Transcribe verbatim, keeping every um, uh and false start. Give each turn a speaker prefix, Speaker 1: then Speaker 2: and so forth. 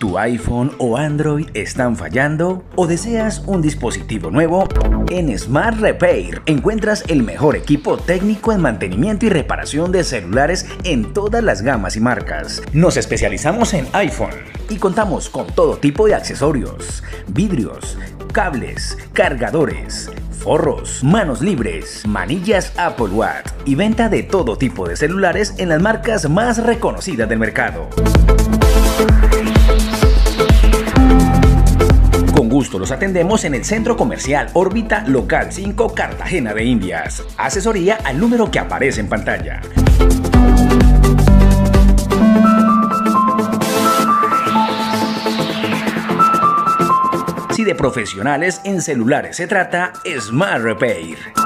Speaker 1: ¿Tu iPhone o Android están fallando? ¿O deseas un dispositivo nuevo? En Smart Repair encuentras el mejor equipo técnico en mantenimiento y reparación de celulares en todas las gamas y marcas. Nos especializamos en iPhone y contamos con todo tipo de accesorios, vidrios, cables, cargadores, forros, manos libres, manillas Apple Watch y venta de todo tipo de celulares en las marcas más reconocidas del mercado. Con gusto los atendemos en el Centro Comercial Órbita Local cinco, Cartagena de Indias. Asesoría al número que aparece en pantalla. Si de profesionales en celulares se trata, Smart Repair.